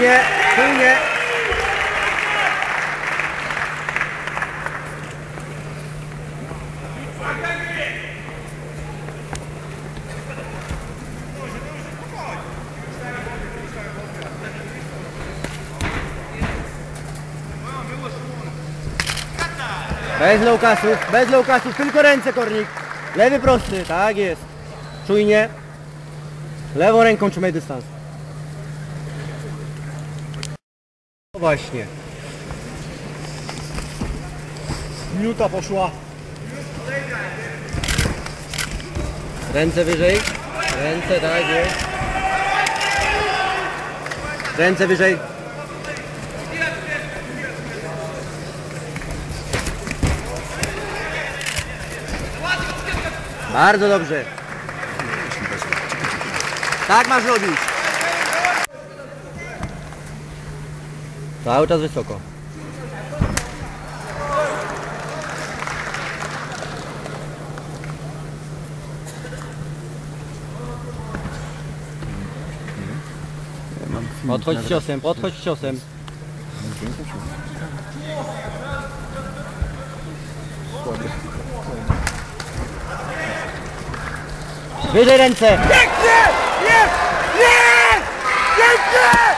Czujnie, czujnie. Bez low casów, tylko ręce, Kornik. Lewy prosty, tak jest. Czujnie. Lewą ręką trzymaj dystans. No właśnie. Minuta poszła. Ręce wyżej. Ręce, tak jest. Ręce wyżej. Bardzo dobrze. Tak masz robić. Cały czas wysoko. Podchodź z ciosem, podchodź z ciosem. Wyżej ręce! Pięknie! Jest! Jest! Pięknie!